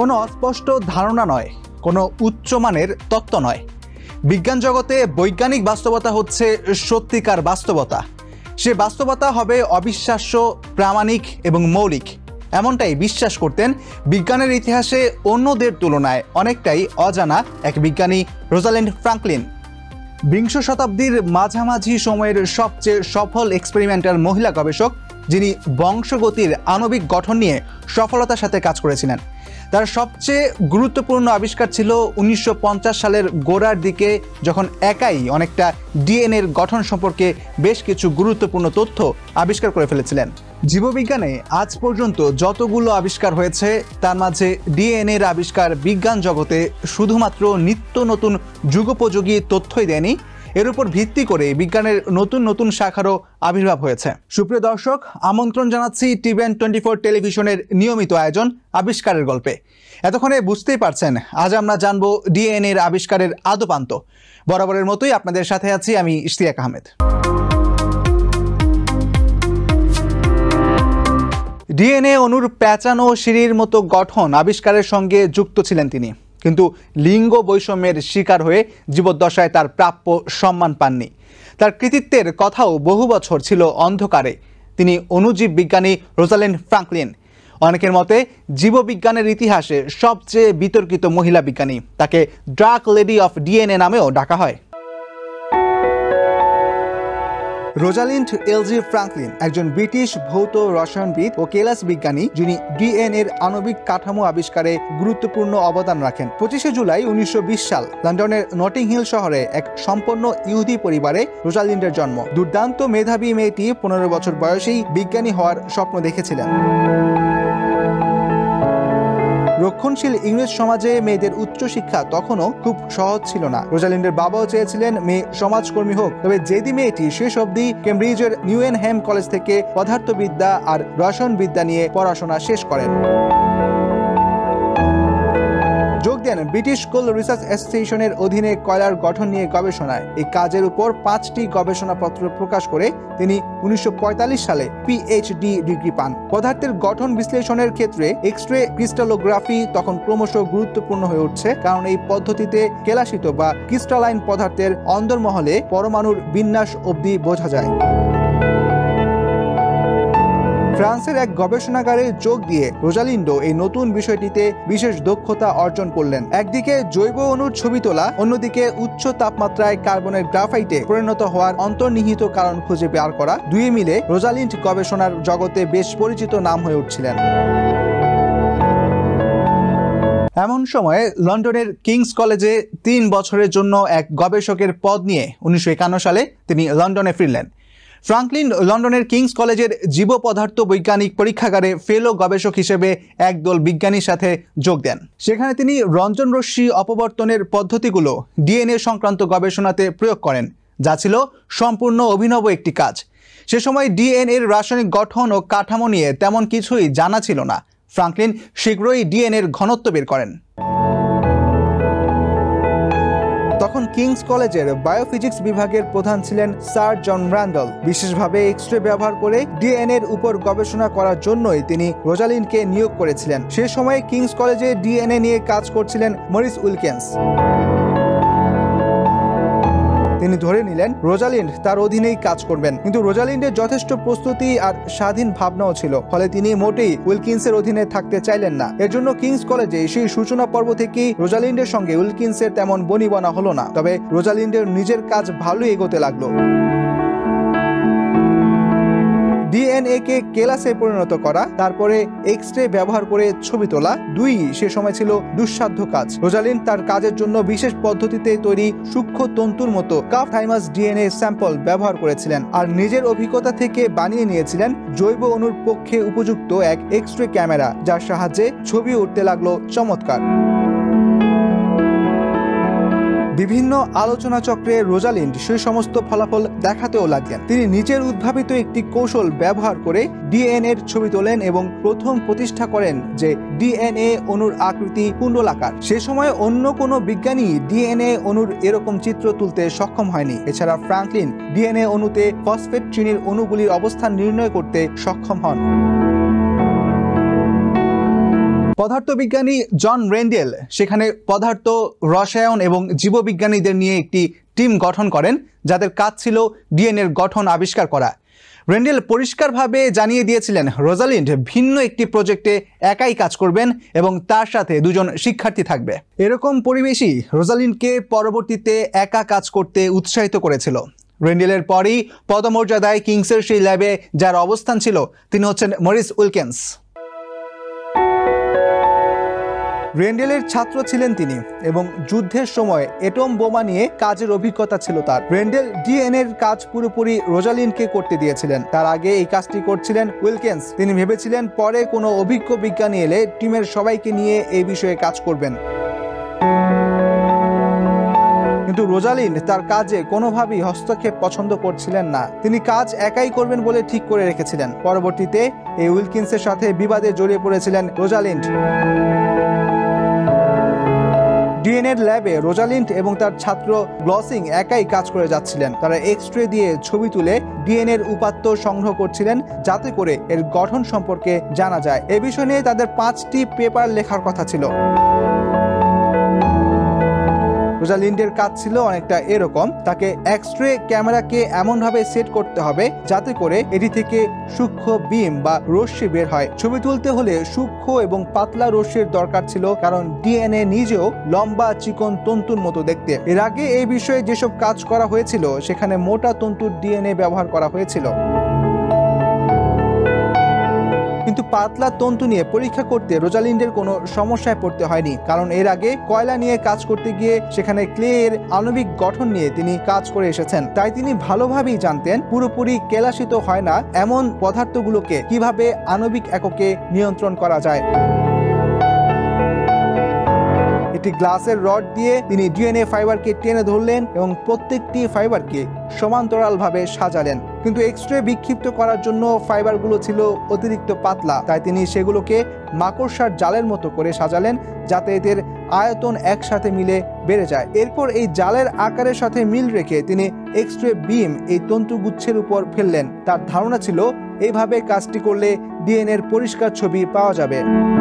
কোনো অস্পষ্ট ধারণা নয়, কোনো উচ্চমানের তত্ত্ব নয়। বিজ্ঞান জগতে বৈজ্ঞানিক বাস্তবতা হচ্ছে সত্যিকার বাস্তবতা। সে বাস্তবতা হবে অবিশ্বাস্য, প্রামাণিক এবং মৌলিক। এমনটাই বিশ্বাস করতেন বিজ্ঞানের ইতিহাসে অন্যদের তুলনায় অনেকটাই অজানা এক বিজ্ঞানী রোজালিন্ড ফ্রাঙ্কলিন। বিংশ শতাব্দীর মাঝামাঝি সময়ের সবচেয়ে সফল এক্সপেরিমেন্টাল মহিলা গবেষক, যিনি বংশগতির আণবিক গঠন নিয়ে সফলতার সাথে কাজ করেছিলেন। তার সবচেয়ে গুরুত্বপূর্ণ আবিষ্কার ছিল 1950 সালের গোড়ার দিকে, যখন একাই অনেকটা ডিএনএর গঠন সম্পর্কে বেশ কিছু গুরুত্বপূর্ণ তথ্য আবিষ্কার করে ফেলেছিলেন। জীববিজ্ঞানে আজ পর্যন্ত যতগুলো আবিষ্কার হয়েছে তার মাঝে ডিএনএর আবিষ্কার বিজ্ঞান জগতে শুধুমাত্র নিত্য নতুন যুগোপযোগী তথ্যই দেয়নি, এর উপর ভিত্তি করে বিজ্ঞানের নতুন নতুন শাখারও আবির্ভাব হয়েছে। সুপ্রিয় দর্শক, আমন্ত্রণ জানাচ্ছি টিভিএন 24 টেলিভিশনের নিয়মিত আয়োজন আবিষ্কারের গল্পে। এতক্ষণে বুঝতেই পারছেন আজ আমরা জানবো ডিএনএর আবিষ্কারের আদ্যোপান্ত। বরাবরের মতোই আপনাদের সাথে আছি আমি ইশতিয়াক আহমেদ। ডিএনএ অণুর প্যাঁচানো সিঁড়ির মতো গঠন আবিষ্কারের সঙ্গে যুক্ত ছিলেন তিনি, কিন্তু লিঙ্গ বৈষম্যের শিকার হয়ে জীবদ্দশায় তার প্রাপ্য সম্মান পাননি। তার কৃতিত্বের কথাও বহু বছর ছিল অন্ধকারে। তিনি অণুজীব বিজ্ঞানী রোজালিন্ড ফ্রাঙ্কলিন। অনেকের মতে জীববিজ্ঞানের ইতিহাসে সবচেয়ে বিতর্কিত মহিলা বিজ্ঞানী। তাকে ডার্ক লেডি অফ ডিএনএ নামেও ডাকা হয়। রোজালিন্ড এলজি ফ্রাঙ্কলিন একজন ব্রিটিশ ভৌত রসায়নবিদ ও কেলাস বিজ্ঞানী, যিনি ডিএনএর আণবিক কাঠামো আবিষ্কারে গুরুত্বপূর্ণ অবদান রাখেন। 25শে জুলাই 1920 সাল লন্ডনের নটিং হিল শহরে এক সম্পন্ন ইহুদি পরিবারে রোজালিন্ডের জন্ম। দুর্দান্ত মেধাবী মেয়েটি 15 বছর বয়সেই বিজ্ঞানী হওয়ার স্বপ্ন দেখেছিলেন। রক্ষণশীল ইংরেজ সমাজে মেয়েদের উচ্চশিক্ষা তখনও খুব সহজ ছিল না। রোজালিন্ডের বাবাও চেয়েছিলেন মেয়ে সমাজকর্মী হোক, তবে জেদি মেয়েটি শেষ অবধি কেমব্রিজের নিউএনহেম কলেজ থেকে পদার্থবিদ্যা আর রসায়নবিদ্যা নিয়ে পড়াশোনা শেষ করেন। যোগ দেন ব্রিটিশ কোল রিসার্চ অ্যাসোসিয়েশনের অধীনে কয়লার গঠন নিয়ে গবেষণায়। এই কাজের উপর 5টি গবেষণাপত্র প্রকাশ করে তিনি 1945 সালে পিএইচডি ডিগ্রি পান। পদার্থের গঠন বিশ্লেষণের ক্ষেত্রে এক্স-রে ক্রিস্টালোগ্রাফি তখন ক্রমশ গুরুত্বপূর্ণ হয়ে উঠছে, কারণ এই পদ্ধতিতে কেলাসিত বা ক্রিস্টালাইন পদার্থের অন্দরমহলে পরমাণুর বিন্যাস অবধি বোঝা যায়। ফ্রান্সের এক গবেষণাগারে যোগ দিয়ে রোজালিন্ডো এই নতুন বিষয়টিতে বিশেষ দক্ষতা অর্জন করলেন। একদিকে জৈব অণুর ছবি তোলা, অন্যদিকে উচ্চ তাপমাত্রায় কার্বনের গ্রাফাইটে পরিণত হওয়ার অন্তর্নিহিত কারণ খুঁজে বের করা। দুয়ে মিলে রোজালিন্ড গবেষণার জগতে বেশ পরিচিত নাম হয়ে উঠছিলেন। এমন সময়ে লন্ডনের কিংস কলেজে 3 বছরের জন্য এক গবেষকের পদ নিয়ে 1951 সালে তিনি লন্ডনে ফিরলেন। ফ্রাঙ্কলিন লন্ডনের কিংস কলেজের জীব পদার্থ বৈজ্ঞানিক পরীক্ষাগারে ফেলো গবেষক হিসেবে একদল বিজ্ঞানীর সাথে যোগ দেন। সেখানে তিনি রঞ্জন রশ্মি অপবর্তনের পদ্ধতিগুলো ডিএনএ সংক্রান্ত গবেষণাতে প্রয়োগ করেন, যা ছিল সম্পূর্ণ অভিনব একটি কাজ। সে সময় ডিএনএর রাসায়নিক গঠন ও কাঠামো নিয়ে তেমন কিছুই জানা ছিল না। ফ্রাঙ্কলিন শীঘ্রই ডিএনএর ঘনত্ব বের করেন। তখন কিংস কলেজের বায়োফিজিক্স বিভাগের প্রধান ছিলেন স্যার জন র্যান্ডল। বিশেষভাবে এক্স-রে ব্যবহার করে ডিএনএর উপর গবেষণা করার জন্যই তিনি রোজালিন্ডকে নিয়োগ করেছিলেন। সে সময় কিংস কলেজে ডিএনএ নিয়ে কাজ করছিলেন মরিস উইলকিন্স। তিনি ধরে নিলেন রোজালিন্ড তার অধীনেই কাজ করবেন, কিন্তু রোজালিন্ডের যথেষ্ট প্রস্তুতি আর স্বাধীন ভাবনাও ছিল, ফলে তিনি মোটেই উইলকিন্সের অধীনে থাকতে চাইলেন না। এর জন্য কিংস কলেজে সেই সূচনা পর্ব থেকেই রোজালিন্ডের সঙ্গে উইলকিন্সের তেমন বনিবনা হলো না। তবে রোজালিন্ডের নিজের কাজ ভালোই এগোতে লাগলো। ডিএনএ কে কেলাসে পরিণত করা, তারপরে এক্স-রে ব্যবহার করে ছবি তোলা, দুই সে সময় ছিল দুঃসাধ্য কাজ। রোজালিন্ড তার কাজের জন্য বিশেষ পদ্ধতিতে তৈরি সূক্ষ্ম তন্তুর মতো কাফ থাইমাস ডিএনএ স্যাম্পল ব্যবহার করেছিলেন, আর নিজের অভিজ্ঞতা থেকে বানিয়ে নিয়েছিলেন জৈব অণুর পক্ষে উপযুক্ত এক এক্স-রে ক্যামেরা, যার সাহায্যে ছবি উঠতে লাগলো চমৎকার। বিভিন্ন আলোচনা চক্রে রোজালিন্ড সেই সমস্ত ফলাফল দেখাতেও লাগলেন। তিনি নিজের উদ্ভাবিত একটি কৌশল ব্যবহার করে ডিএনএর ছবি তোলেন এবং প্রথম প্রতিষ্ঠা করেন যে ডিএনএ অণুর আকৃতি কুণ্ডলাকার। সে সময় অন্য কোনো বিজ্ঞানী ডিএনএ অণুর এরকম চিত্র তুলতে সক্ষম হয়নি। এছাড়া ফ্রাঙ্কলিন ডিএনএ অণুতে ফসফেট চিনির অণুগুলির অবস্থান নির্ণয় করতে সক্ষম হন। পদার্থবিজ্ঞানী জন রেন্ডেল সেখানে পদার্থ, রসায়ন এবং জীববিজ্ঞানীদের নিয়ে একটি টিম গঠন করেন, যাদের কাজ ছিল ডিএনএর গঠন আবিষ্কার করা। রেন্ডেল পরিষ্কারভাবে জানিয়ে দিয়েছিলেন রোজালিন্ড ভিন্ন একটি প্রজেক্টে একাই কাজ করবেন এবং তার সাথে দুজন শিক্ষার্থী থাকবে। এরকম পরিবেশই রোজালিন্ডকে পরবর্তীতে একা কাজ করতে উৎসাহিত করেছিল। রেন্ডেলের পরই পদমর্যাদায় কিংসের সেই ল্যাবে যার অবস্থান ছিল তিনি হচ্ছেন মরিস উইলকিন্স। রেন্ডেলের ছাত্র ছিলেন তিনি এবং যুদ্ধের সময় এটম বোমা নিয়ে কাজের অভিজ্ঞতা ছিল তার। রেন্ডেল ডিএনএর কাজ পুরোপুরি রোজালিন্ডকে করতে দিয়েছিলেন। তার আগে এই কাজটি করছিলেন উইলকিন্স। তিনি ভেবেছিলেন পরে কোনো অভিজ্ঞ বিজ্ঞানী এলে টিমের সবাইকে নিয়ে এই বিষয়ে কাজ করবেন, কিন্তু রোজালিন্ড তার কাজে কোনোভাবেই হস্তক্ষেপ পছন্দ করছিলেন না। তিনি কাজ একাই করবেন বলে ঠিক করে রেখেছিলেন। পরবর্তীতে এই উইলকিন্সের সাথে বিবাদে জড়িয়ে পড়েছিলেন রোজালিন্ড। ডিএনএর ল্যাবে রোজালিন্ড এবং তার ছাত্র ব্লসিং একাই কাজ করে যাচ্ছিলেন। তারা এক্স-রে দিয়ে ছবি তুলে ডিএনএর উপাত্ত সংগ্রহ করছিলেন, যাতে করে এর গঠন সম্পর্কে জানা যায়। এ বিষয় নিয়ে তাদের 5টি পেপার লেখার কথা ছিল। রোজালিন্ডের কাজ ছিল অনেকটা এরকম, তাকে এক্স-রে ক্যামেরাকে এমনভাবে সেট করতে হবে যাতে করে এটি থেকে সূক্ষ্ম বিম বা রশ্মি বের হয়। ছবি তুলতে হলে সূক্ষ্ম এবং পাতলা রশ্মির দরকার ছিল, কারণ ডিএনএ নিজেও লম্বা চিকন তন্তুর মতো দেখতে। এর আগে এই বিষয়ে যেসব কাজ করা হয়েছিল সেখানে মোটা তন্তুর ডিএনএ ব্যবহার করা হয়েছিল, কিন্তু পাতলা তন্তু নিয়ে পরীক্ষা করতে রোজালিন্ডের কোনো সমস্যায় পড়তে হয়নি, কারণ এর আগে কয়লা নিয়ে কাজ করতে গিয়ে সেখানে ক্লে এর আণবিক গঠন নিয়ে তিনি কাজ করে এসেছেন। তাই তিনি ভালোভাবেই জানতেন পুরোপুরি কেলাসিত হয় না এমন পদার্থগুলোকে কিভাবে আণবিক এককে নিয়ন্ত্রণ করা যায়। একটি গ্লাসের রড দিয়ে তিনি ডিএনএ ফাইবারকে টেনে ধরলেন এবং প্রত্যেকটি ফাইবারকে সমান্তরালভাবে সাজালেন, কিন্তু এক্স-রে বিক্ষিপ্ত করার জন্য ফাইবারগুলো ছিল অতিরিক্ত পাতলা। তাই তিনি সেগুলোকে মাকড়সার জালের মতো করে সাজালেন, যাতে এদের আয়তন একসাথে মিলে বেড়ে যায়। এরপর এই জালের আকারের সাথে মিল রেখে তিনি এক্স-রে বিম এই তন্তুগুচ্ছের উপর ফেললেন। তার ধারণা ছিল এইভাবে কাজটি করলে ডিএনএর পরিষ্কার ছবি পাওয়া যাবে।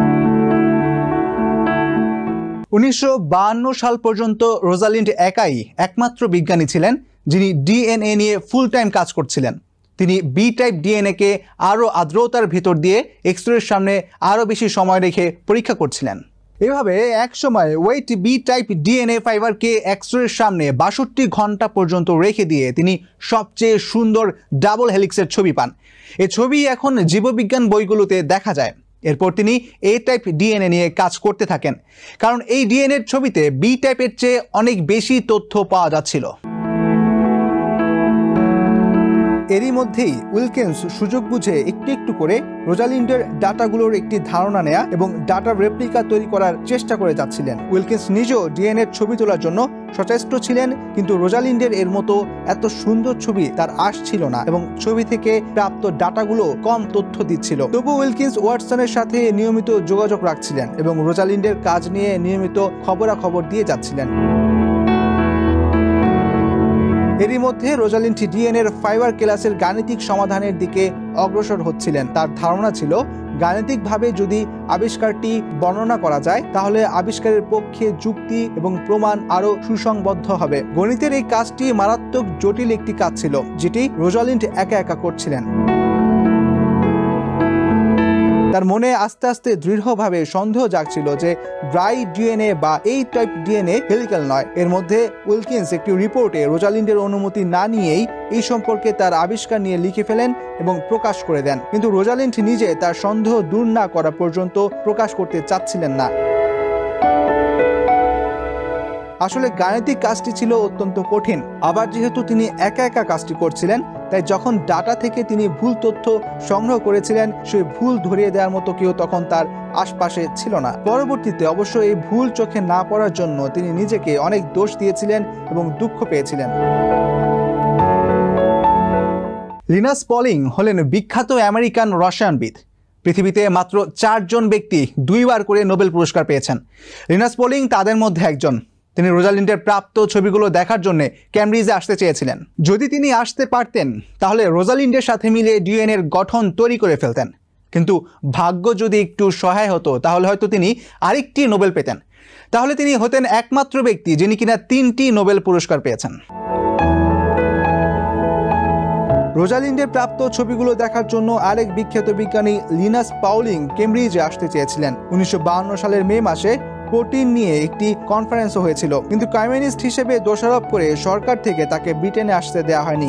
1952 সাল পর্যন্ত রোজালিন্ড একাই একমাত্র বিজ্ঞানী ছিলেন যিনি ডিএনএ নিয়ে ফুল টাইম কাজ করছিলেন। তিনি বি টাইপ ডিএনএকে আরও আর্দ্রতার ভেতর দিয়ে এক্স-রের সামনে আরও বেশি সময় রেখে পরীক্ষা করছিলেন। এভাবে এক সময় ওয়েট বি টাইপ ডিএনএ ফাইবারকে এক্স-রের সামনে 62 ঘন্টা পর্যন্ত রেখে দিয়ে তিনি সবচেয়ে সুন্দর ডাবল হেলিক্সের ছবি পান। এই ছবি এখন জীববিজ্ঞান বইগুলোতে দেখা যায়। এরপর তিনি এ টাইপ ডিএনএ নিয়ে কাজ করতে থাকেন, কারণ এই ডিএনএর ছবিতে বি টাইপের চেয়ে অনেক বেশি তথ্য পাওয়া যাচ্ছিল। এরই মধ্যেই উইলকিন্স সুযোগ বুঝে একটু একটু করে রোজালিন্ডের ডাটাগুলোর একটি ধারণা নেয়া এবং ডাটার রেপ্লিকা তৈরি করার চেষ্টা করে যাচ্ছিলেন। উইলকিন্স নিজেও ডিএনএর ছবি তোলার জন্য সচেষ্ট ছিলেন, কিন্তু রোজালিন্ডের এর মতো এত সুন্দর ছবি তার আসছিল না এবং ছবি থেকে প্রাপ্ত ডাটাগুলো কম তথ্য দিচ্ছিল। তবু উইলকিন্স ওয়াটসনের সাথে নিয়মিত যোগাযোগ রাখছিলেন এবং রোজালিন্ডের কাজ নিয়ে নিয়মিত খবরাখবর দিয়ে যাচ্ছিলেন। এরই মধ্যে রোজালিন্ড ডিএনএর ফাইবার ক্লাসের গাণিতিক সমাধানের দিকে অগ্রসর হচ্ছিলেন। তার ধারণা ছিল গাণিতিকভাবে যদি আবিষ্কারটি বর্ণনা করা যায় তাহলে আবিষ্কারের পক্ষে যুক্তি এবং প্রমাণ আরো সুসংবদ্ধ হবে। গণিতের এই কাজটি মারাত্মক জটিল একটি কাজ ছিল, যেটি রোজালিন্ড একা একা করছিলেন। তার মনে আস্তে আস্তে দৃঢ়ভাবে সন্দেহ জাগছিল যে ড্রাই ডিএনএ বা এই টাইপ ডিএনএ হেলিক্যাল নয়। এর মধ্যে উইলকিন্স একটি রিপোর্টে রোজালিন্ডের অনুমতি না নিয়েই এই সম্পর্কে তার আবিষ্কার নিয়ে লিখে ফেলেন এবং প্রকাশ করে দেন, কিন্তু রোজালিন্ড নিজে তার সন্দেহ দূর না করা পর্যন্ত প্রকাশ করতে চাচ্ছিলেন না। আসলে গাণিতিক কাজটি ছিল অত্যন্ত কঠিন, আবার যেহেতু তিনি একা একা কাজটি করছিলেন, তাই যখন ডাটা থেকে তিনি ভুল তথ্য সংগ্রহ করেছিলেন সেই ভুল ধরিয়ে দেওয়ার মতো কেউ তখন তার আশপাশে ছিল না। পরবর্তীতে অবশ্য এই ভুল চোখে না পড়ার জন্য তিনি নিজেকে অনেক দোষ দিয়েছিলেন এবং দুঃখ পেয়েছিলেন। লিনাস পলিং হলেন বিখ্যাত আমেরিকান রসায়নবিদ। পৃথিবীতে মাত্র 4 জন ব্যক্তি 2 বার করে নোবেল পুরস্কার পেয়েছেন। লিনাস পলিং তাদের মধ্যে একজন। তিনি রোজালিন্ডের প্রাপ্ত ছবিগুলো দেখার জন্য ক্যামব্রিজে আসতে চেয়েছিলেন। যদি তিনি আসতে পারতেন তাহলে রোজালিন্ডের সাথে মিলে ডিএনএর গঠন তৈরি করে ফেলতেন। কিন্তু ভাগ্য যদি একটু সহায় হতো তাহলে হয়তো তিনি আরেকটি নোবেল পেতেন। তাহলে তিনি হতেন একমাত্র ব্যক্তি যিনি কিনা 3টি নোবেল পুরস্কার পেয়েছেন। রোজালিন্ডের প্রাপ্ত ছবিগুলো দেখার জন্য আরেক বিখ্যাত বিজ্ঞানী লিনাস পাউলিং কেমব্রিজে আসতে চেয়েছিলেন। 1952 সালের মে মাসে প্রোটিন নিয়ে একটি কনফারেন্সও হয়েছিল, কিন্তু কমিউনিস্ট হিসেবে দোষারোপ করে সরকার থেকে তাকে ব্রিটেনে আসতে দেওয়া হয়নি।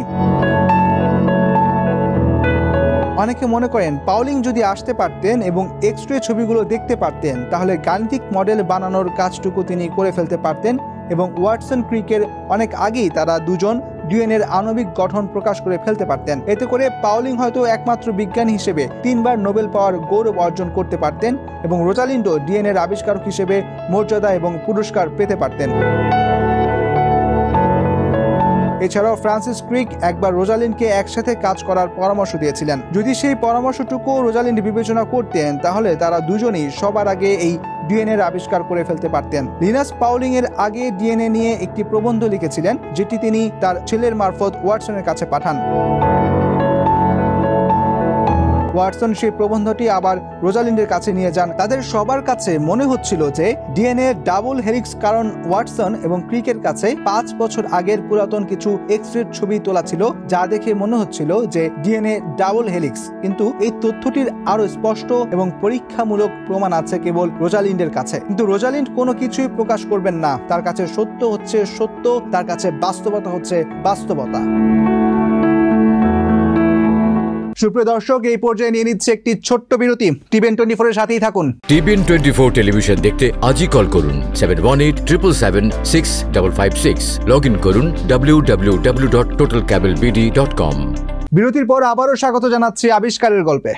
অনেকে মনে করেন পাউলিং যদি আসতে পারতেন এবং এক্স-রে ছবিগুলো দেখতে পারতেন তাহলে গাণিতিক মডেল বানানোর কাজটুকু তিনি করে ফেলতে পারতেন এবং ওয়াটসন ক্রিকের অনেক আগেই তারা দুজন ডিএনএর আণবিক গঠন প্রকাশ করে ফেলতে পারতেন। এতে করে পাউলিং হয়তো একমাত্র বিজ্ঞানী হিসেবে 3বার নোবেল পাওয়ার গৌরব অর্জন করতে পারতেন এবং রোজালিন্ডও ডিএনএর আবিষ্কারক হিসেবে মর্যাদা এবং পুরস্কার পেতে পারতেন। এছাড়াও ফ্রান্সিস ক্রিক একবার রোজালিন্ডকে একসাথে কাজ করার পরামর্শ দিয়েছিলেন। যদি সেই পরামর্শটুকু রোজালিন্ড বিবেচনা করতেন তাহলে তারা দুজনেই সবার আগে এই ডিএনএর আবিষ্কার করে ফেলতে পারতেন। লিনাস পাউলিং এর আগে ডিএনএ নিয়ে একটি প্রবন্ধ লিখেছিলেন, যেটি তিনি তার ছেলের মারফত ওয়াটসনের কাছে পাঠান। ওয়াটসন সেই প্রবন্ধটি আবার রোজালিন্ডের কাছে নিয়ে যান। তাদের সবার কাছে মনে হচ্ছিল যে ডিএনএ ডাবল হেলিক্স, কারণ ওয়াটসন এবং ক্রিকের কাছে 5 বছর আগের পুরাতন কিছু এক্স-রে ছবি তোলা ছিল, যা দেখে মনে হচ্ছিল যে ডিএনএ ডাবল হেলিক্স। কিন্তু এই তথ্যটির আরো স্পষ্ট এবং পরীক্ষামূলক প্রমাণ আছে কেবল রোজালিন্ডের কাছে। কিন্তু রোজালিন্ড কোনো কিছুই প্রকাশ করবেন না। তার কাছে সত্য হচ্ছে সত্য, তার কাছে বাস্তবতা হচ্ছে বাস্তবতা। সুপ্রিয় দর্শক, এই পর্যায়ে নিয়ে নিচ্ছে একটি ছোট্ট বিরতি। টিভিএন 24 এর সাথেই থাকুন। টিভিএন 24 টেলিভিশন দেখতে আজই কল করুন 7187776556। লগ ইন করুন www.totalcablebd.com। বিরতির পর আবারও স্বাগত জানাচ্ছি আবিষ্কারের গল্পে।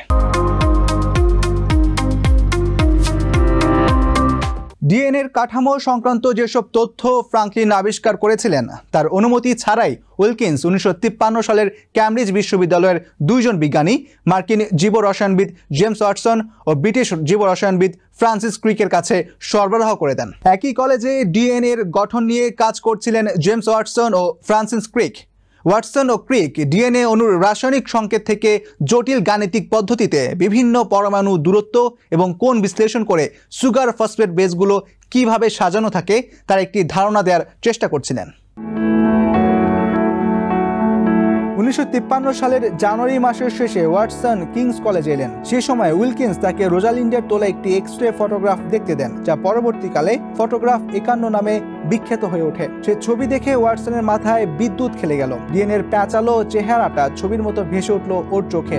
ডিএনএর কাঠামো সংক্রান্ত যেসব তথ্য ফ্রাঙ্কলিন আবিষ্কার করেছিলেন তার অনুমতি ছাড়াই উইলকিন্স 1953 সালের ক্যামব্রিজ বিশ্ববিদ্যালয়ের 2 জন বিজ্ঞানী, মার্কিন জীবরসায়নবিদ জেমস ওয়াটসন ও ব্রিটিশ জীবরসায়নবিদ ফ্রান্সিস ক্রিকের কাছে সরবরাহ করে দেন। একই কলেজে ডিএনএর গঠন নিয়ে কাজ করছিলেন জেমস ওয়াটসন ও ফ্রান্সিস ক্রিক। ওয়াটসন ও ক্রিক ডিএনএ অণুর রাসায়নিক সংকেত থেকে জটিল গাণিতিক পদ্ধতিতে বিভিন্ন পরমাণু দূরত্ব এবং কোণ বিশ্লেষণ করে সুগার ফসফেট বেসগুলো কিভাবে সাজানো থাকে তার একটি ধারণা দেওয়ার চেষ্টা করছিলেন। 1953 সালের জানুয়ারি মাসের শেষে ওয়াটসন কিংস কলেজে এলেন। সে সময় উইলকিন্স তাকে রোজালিন্ডের তোলা একটি এক্স-রে ফটোগ্রাফ দেখতে দেন, যা পরবর্তীকালে ফটোগ্রাফ 51 নামে বিখ্যাত হয়ে ওঠে। সে ছবি দেখে ওয়াটসনের মাথায় বিদ্যুৎ খেলে গেল। ডিএনএর প্যাঁচালো চেহারাটা ছবির মতো ভেসে উঠল ওর চোখে।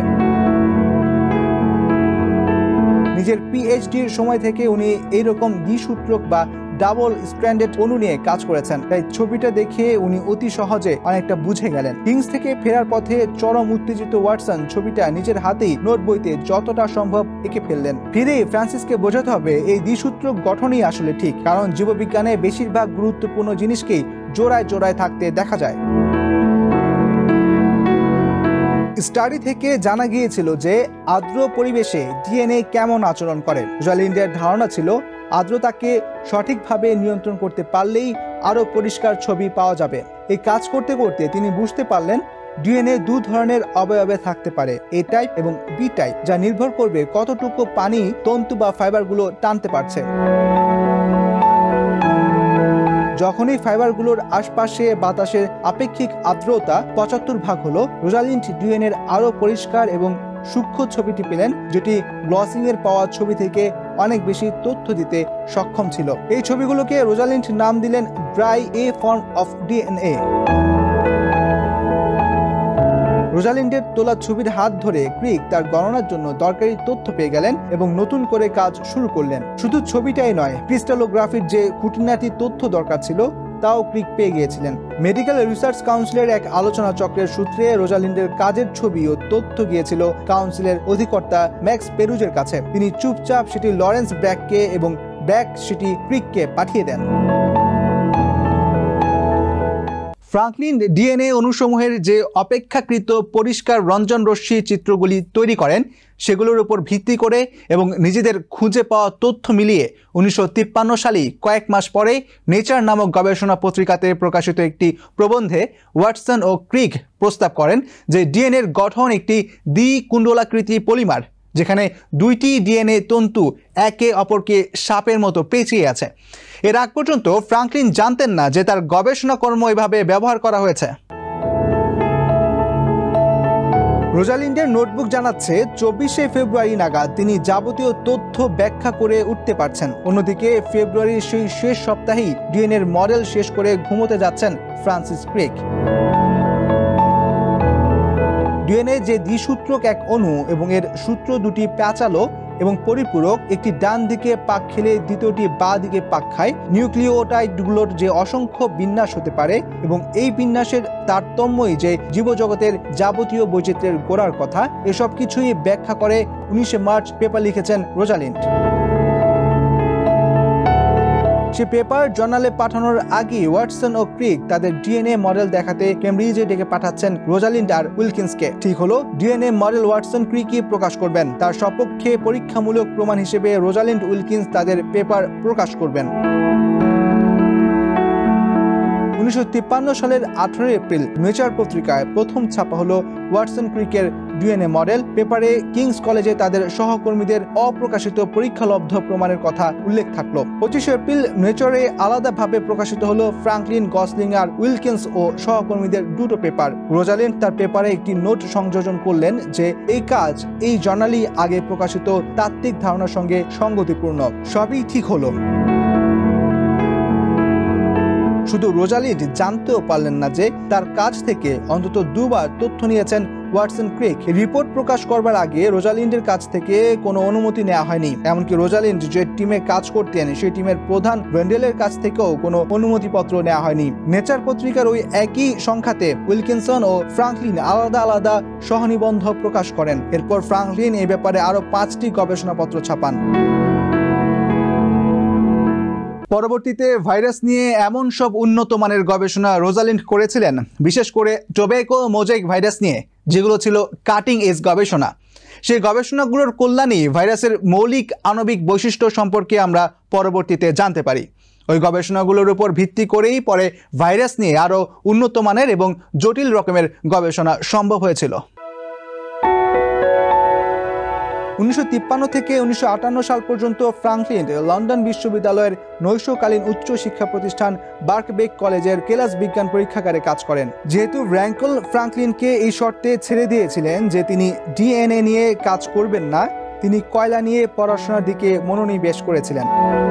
নিজের পিএইচডির সময় থেকে উনি এইরকম দ্বিসূত্রক বা ডাবল স্ট্র্যান্ডেড অণু নিয়ে কাজ করেছেন, তাই ছবিটা দেখে উনি অতি সহজে অনেকটা বুঝে গেলেন। কিংস থেকে ফেরার পথে চরম উত্তেজিত ওয়াটসন ছবিটা নিজের হাতেই নোট বইতে যতটা সম্ভব এঁকে ফেললেন। ফিরে ফ্রান্সিসকে বোঝাতে হবে এই দ্বিসূত্রক গঠনই আসলে ঠিক, কারণ জীববিজ্ঞানে বেশিরভাগ গুরুত্বপূর্ণ জিনিসকেই জোড়ায় জোড়ায় থাকতে দেখা যায়। স্টাডি থেকে জানা গিয়েছিল যে আর্দ্র পরিবেশে ডিএনএ কেমন আচরণ করে। রোজালিন্ডের ধারণা ছিল আর্দ্রতাকে সঠিকভাবে নিয়ন্ত্রণ করতে পারলেই আরো পরিষ্কার ছবি পাওয়া যাবে। এই কাজ করতে করতে তিনি বুঝতে পারলেন ডিএনএ 2 ধরনের অবয়বে থাকতে পারে, এ টাইপ এবং বি টাইপ, যা নির্ভর করবে কতটুকু পানি তন্তু বা ফাইবারগুলো টানতে পারছে। যখনই ফাইবারগুলোর আশপাশে বাতাসের আপেক্ষিক আর্দ্রতা 75 ভাগ হলো, রোজালিন্ড ডিএনএর আরো পরিষ্কার এবং সূক্ষ্ম ছবিটি পেলেন, যেটি গ্লসিং এর পাওয়া ছবি থেকে অনেক বেশি তথ্য দিতে সক্ষম ছিল। এই ছবিগুলোকে রোজালিন্ড নাম দিলেন dry A form of DNA. রোজালিন্ডের তোলা ছবির হাত ধরে ক্রিক তার গণনার জন্য দরকারি তথ্য পেয়ে গেলেন এবং নতুন করে কাজ শুরু করলেন। শুধু ছবিটাই নয়, ক্রিস্টালোগ্রাফির যে খুঁটিনাটি তথ্য দরকার ছিল তাও ক্রিক পেয়ে গিয়েছিলেন। মেডিকেল রিসার্চ কাউন্সিলের এক আলোচনা চক্রের সূত্রে রোজালিন্ডের কাজের ছবি ও তথ্য গিয়েছিল কাউন্সিলের অধিকর্তা ম্যাক্স পেরুজের কাছে। তিনি চুপচাপ সেটি লরেন্স ব্র্যাককে এবং ব্র্যাক সেটি ক্রিককে পাঠিয়ে দেন। ফ্রাঙ্কলিন ডিএনএ অণুসমূহের যে অপেক্ষাকৃত পরিষ্কার রঞ্জন রশ্মি চিত্রগুলি তৈরি করেন সেগুলোর উপর ভিত্তি করে এবং নিজেদের খুঁজে পাওয়া তথ্য মিলিয়ে 1953 সালে কয়েক মাস পরে নেচার নামক গবেষণা পত্রিকাতে প্রকাশিত একটি প্রবন্ধে ওয়াটসন ও ক্রিক প্রস্তাব করেন যে ডিএনএর গঠন একটি দ্বিকুণ্ডলাকৃতি পলিমার, যেখানে দুইটি ডিএনএ তন্তু একে অপরকে সাপের মতো পেঁচিয়ে আছে। এর আগ পর্যন্ত ফ্রাঙ্কলিন জানতেন না যে তার গবেষণা কর্ম এভাবে ব্যবহার করা হয়েছে। রোজালিন্ডের নোটবুক জানাচ্ছে 24শে ফেব্রুয়ারি নাগাদ তিনি যাবতীয় তথ্য ব্যাখ্যা করে উঠতে পারছেন। অন্যদিকে ফেব্রুয়ারির সেই শেষ সপ্তাহেই ডিএনএর মডেল শেষ করে ঘুমোতে যাচ্ছেন ফ্রান্সিস ক্রিক। ডিএনএ যে দ্বিসূত্রক এক অণু এবং এর সূত্র দুটি প্যাঁচালো এবং পরিপূরক, একটি ডান দিকে পাক খেলে দ্বিতীয়টি বাঁ দিকে পাক খায়। নিউক্লিওটাইডগুলোর যে অসংখ্য বিন্যাস হতে পারে এবং এই বিন্যাসের তারতম্যই যে জীবজগতের যাবতীয় বৈচিত্র্যের গোড়ার কথা, এসব কিছুই ব্যাখ্যা করে 19শে মার্চ পেপার লিখেছেন রোজালিন্ড। সে পেপার জার্নালে পাঠানোর আগে ওয়াটসন ও ক্রিক তাদের ডিএনএ মডেল দেখাতে কেমব্রিজে ডেকে পাঠাচ্ছেন রোজালিন্ড আর উইলকিন্সকে। ঠিক হলো, ডিএনএ মডেল ওয়াটসন ক্রিকই প্রকাশ করবেন। তার সপক্ষে পরীক্ষামূলক প্রমাণ হিসেবে রোজালিন্ড উইলকিন্স তাদের পেপার প্রকাশ করবেন। 1953 সালের 18 এপ্রিল নেচার পত্রিকায় প্রথম ছাপা হলো ওয়াটসন ক্রিকের ডিএনএ মডেল। পেপারে কিংস কলেজে তাদের সহকর্মীদের অপ্রকাশিত পরীক্ষালব্ধ প্রমাণের কথা উল্লেখ থাকলো। 25 এপ্রিল নেচারে আলাদাভাবে প্রকাশিত হলো ফ্রাঙ্কলিন, গসলিং আর উইলকিন্স ও সহকর্মীদের দুটো পেপার। রোজালিন্ড তার পেপারে একটি নোট সংযোজন করলেন যে এই কাজ এই জার্নালই আগে প্রকাশিত তাত্ত্বিক ধারণার সঙ্গে সঙ্গতিপূর্ণ। সবই ঠিক হলো। শুধু রোজালিন্ড জানতেও পারলেন না যে তার কাছ থেকে অন্তত দুবার তথ্য নিয়েছেন ওয়াটসন ক্রিক। রিপোর্ট প্রকাশ করবার আগে রোজালিন্ডের কাছ থেকে কোনো অনুমতি নেওয়া হয়নি। এমনকি রোজালিন্ড যে টিমে কাজ করতেন সেই টিমের প্রধান ব্রেন্ডেলের কাছ থেকেও কোনো অনুমতিপত্র নেওয়া হয়নি। নেচার পত্রিকার ওই একই সংখ্যাতে উইলকিনসন ও ফ্রাঙ্কলিন আলাদা আলাদা সহনিবন্ধ প্রকাশ করেন। এরপর ফ্রাঙ্কলিন এই ব্যাপারে আরো 5টি গবেষণাপত্র ছাপান। পরবর্তীতে ভাইরাস নিয়ে এমন সব উন্নত মানের গবেষণা রোজালিন্ড করেছিলেন, বিশেষ করে টোব্যাকো মোজাইক ভাইরাস নিয়ে, যেগুলো ছিল কাটিং এজ গবেষণা। সেই গবেষণাগুলোর কল্যাণেই ভাইরাসের মৌলিক আণবিক বৈশিষ্ট্য সম্পর্কে আমরা পরবর্তীতে জানতে পারি। ওই গবেষণাগুলোর উপর ভিত্তি করেই পরে ভাইরাস নিয়ে আরও উন্নত মানের এবং জটিল রকমের গবেষণা সম্ভব হয়েছিল। 1953 থেকে 1958 সাল পর্যন্ত ফ্রাঙ্কলিন লন্ডন বিশ্ববিদ্যালয়ের নৈশকালীন উচ্চ শিক্ষা প্রতিষ্ঠান বার্কবেক কলেজের কেলাস বিজ্ঞান পরীক্ষাগারে কাজ করেন। যেহেতু র্যাঙ্কল ফ্রাঙ্কলিনকে এই শর্তে ছেড়ে দিয়েছিলেন যে তিনি ডিএনএ নিয়ে কাজ করবেন না, তিনি কয়লা নিয়ে পড়াশোনার দিকে মনোনিবেশ করেছিলেন।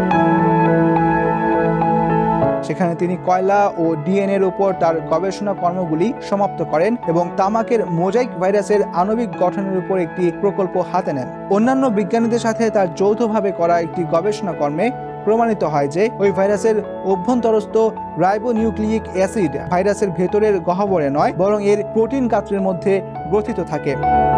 সেখানে তিনি কয়লা ও ডিএনএর উপর তার গবেষণা কর্মগুলি সমাপ্ত করেন এবং তামাকের মোজাইক ভাইরাসের আণবিক গঠনের উপর একটি প্রকল্প হাতে নেন। অন্যান্য বিজ্ঞানীদের সাথে তার যৌথভাবে করা একটি গবেষণা কর্মে প্রমাণিত হয় যে ওই ভাইরাসের অভ্যন্তরস্থ রাইবোনিউক্লিক অ্যাসিড ভাইরাসের ভেতরের গহ্বরে নয়, বরং এর প্রোটিন গাত্রের মধ্যে গ্রথিত থাকে।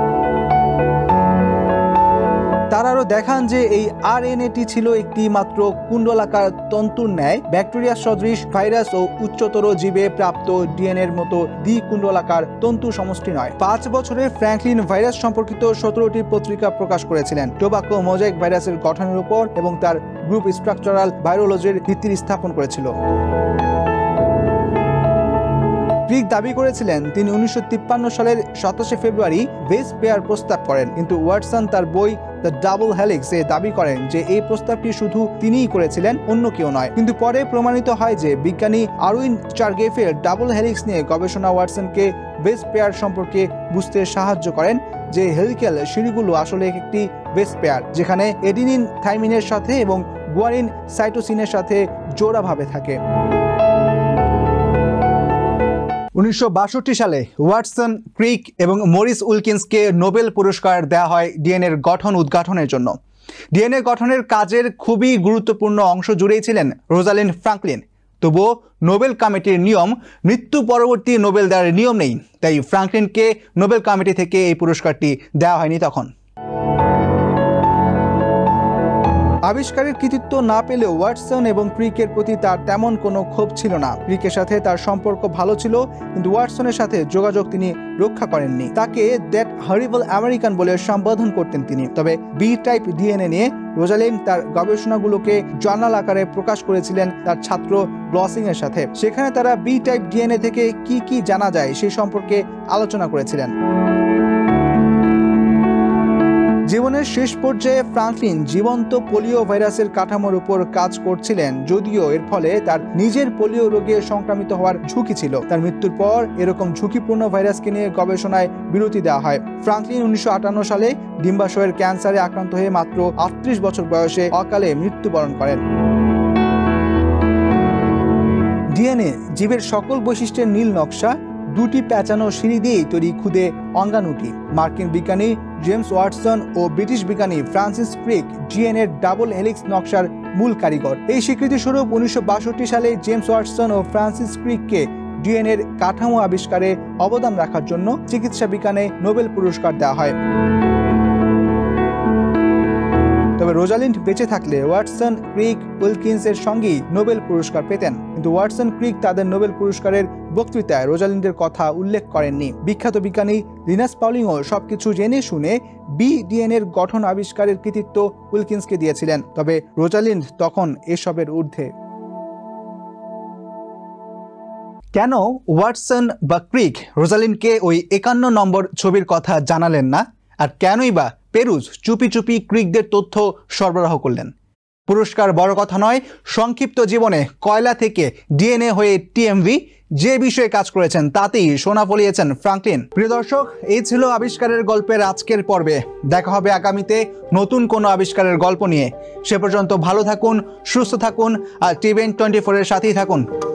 তারা আরও দেখান যে এই আরএনএটি ছিল একটি মাত্র কুণ্ডলাকার তন্তুর ন্যায় ব্যাকটেরিয়া সদৃশ ভাইরাস ও উচ্চতর জীবে প্রাপ্ত ডিএনএর মতো দ্বিকুণ্ডলাকার তন্তু সমষ্টি নয়। 5 বছরে ফ্র্যাঙ্কলিন ভাইরাস সম্পর্কিত 17টি পত্রিকা প্রকাশ করেছিলেন। টোব্যাকো মোজাইক ভাইরাসের গঠনের উপর এবং তার গ্রুপ স্ট্রাকচারাল ভাইরোলজির ভিত্তি স্থাপন করেছিল। ক্রিক দাবি করেছিলেন তিনি 1953 সালের 27 ফেব্রুয়ারি বেস পেয়ার প্রস্তাব করেন, কিন্তু ওয়াটসন তার বই দ্য ডাবল হেলিক্স এ দাবি করেন যে এই প্রস্তাবটি শুধু তিনিই করেছিলেন, অন্য কেউ নয়। কিন্তু পরে প্রমাণিত হয় যে বিজ্ঞানী আরউইন চার্গেফের ডাবল হেলিক্স নিয়ে গবেষণা ওয়াটসনকে বেস পেয়ার সম্পর্কে বুঝতে সাহায্য করেন, যে হেলিক্যাল সিঁড়িগুলো আসলে একটি বেস পেয়ার যেখানে এডিনিন থাইমিনের সাথে এবং গুয়ানিন সাইটোসিনের সাথে জোড়াভাবে থাকে। 1962 সালে ওয়াটসন, ক্রিক এবং মরিস উইলকিন্সকে নোবেল পুরস্কার দেওয়া হয় ডিএনএর গঠন উদ্ঘাটনের জন্য। ডিএনএ গঠনের কাজের খুবই গুরুত্বপূর্ণ অংশ জুড়েই ছিলেন রোজালিন্ড ফ্রাঙ্কলিন। তবুও নোবেল কমিটির নিয়ম মৃত্যু পরবর্তী নোবেল দেওয়ার নিয়ম নেই, তাই ফ্রাঙ্কলিনকে নোবেল কমিটি থেকে এই পুরস্কারটি দেওয়া হয়নি তখন। আবিষ্কারের কৃতিত্ব না পেলেও ওয়াটসন এবং ক্রিকের প্রতি তার তেমন কোনো ক্ষোভ ছিল না। ক্রিকের সাথে তার সম্পর্ক ভালো ছিল, কিন্তু ওয়াটসনের সাথে যোগাযোগ তিনি রক্ষা করেননি। তাকে দ্যাট হরিবল আমেরিকান বলে সম্বোধন করতেন তিনি। তবে বি টাইপ ডিএনএ নিয়ে রোজালিন্ড তার গবেষণাগুলোকে জার্নাল আকারে প্রকাশ করেছিলেন তার ছাত্র গ্লসিং এর সাথে। সেখানে তারা বি টাইপ ডিএনএ থেকে কি কি জানা যায় সেই সম্পর্কে আলোচনা করেছিলেন। জীবনের শেষ পর্যায়ে ফ্রাঙ্কলিন জীবন্ত পোলিও ভাইরাসের কাঠামোর উপর কাজ করছিলেন, যদিও এর ফলে তার নিজের পোলিও রোগে সংক্রামিত হওয়ার ঝুঁকি ছিল। তার মৃত্যুর পর এরকম ঝুঁকিপূর্ণ ভাইরাসকে নিয়ে গবেষণায় বিরতি দেওয়া হয়। ফ্রাঙ্কলিন 1958 সালে ডিম্বাশয়ের ক্যান্সারে আক্রান্ত হয়ে মাত্র 38 বছর বয়সে অকালে মৃত্যুবরণ করেন। ডিএনএ জীবের সকল বৈশিষ্ট্যের নীল নকশা, দুটি প্যাঁচানো সিঁড়ি দিয়েই তৈরি ক্ষুদে অঙ্গাণুটি। মার্কিন বিজ্ঞানী জেমস ওয়াটসন ও ব্রিটিশ বিজ্ঞানী ফ্রান্সিস ক্রিক ডিএনএর ডাবল হেলিক্স নকশার মূল কারিগর। এই স্বীকৃতিস্বরূপ 1962 সালে জেমস ওয়াটসন ও ফ্রান্সিস ক্রিককে ডিএনএর কাঠামো আবিষ্কারে অবদান রাখার জন্য চিকিৎসা বিজ্ঞানে নোবেল পুরস্কার দেওয়া হয়। তবে রোজালিন্ড বেঁচে থাকলে ওয়াটসন, ক্রিক, উইলকিন্সের সঙ্গেই নোবেল পুরস্কার পেতেন, কিন্তু ওয়াটসন, ক্রিক তাদের নোবেল পুরস্কারের বক্তৃতায় রোজালিন্ডের কথা উল্লেখ করেননি। বিখ্যাত বিজ্ঞানী লিনাস পাউলিংও সবকিছু জেনে শুনে ডিএনএর গঠন আবিষ্কারের কৃতিত্ব উইলকিন্সকে দিয়েছিলেন, তবে রোজালিন্ড তখন এসবের ঊর্ধ্বে। কেন ওয়াটসন বা ক্রিক রোজালিন্ডকে ওই 51 নম্বর ছবির কথা জানালেন না? আর কেনই বা পেরুজ চুপি চুপি ক্রিকদের তথ্য সরবরাহ করলেন? পুরস্কার বড় কথা নয়, সংক্ষিপ্ত জীবনে কয়লা থেকে ডিএনএ হয়ে টিএমভি যে বিষয়ে কাজ করেছেন তাতেই সোনা ফলিয়েছেন ফ্রাঙ্কলিন। প্রিয় দর্শক, এই ছিল আবিষ্কারের গল্পের আজকের পর্বে। দেখা হবে আগামীতে নতুন কোনো আবিষ্কারের গল্প নিয়ে। সে পর্যন্ত ভালো থাকুন, সুস্থ থাকুন আর টিভেন 24 এর সাথেই থাকুন।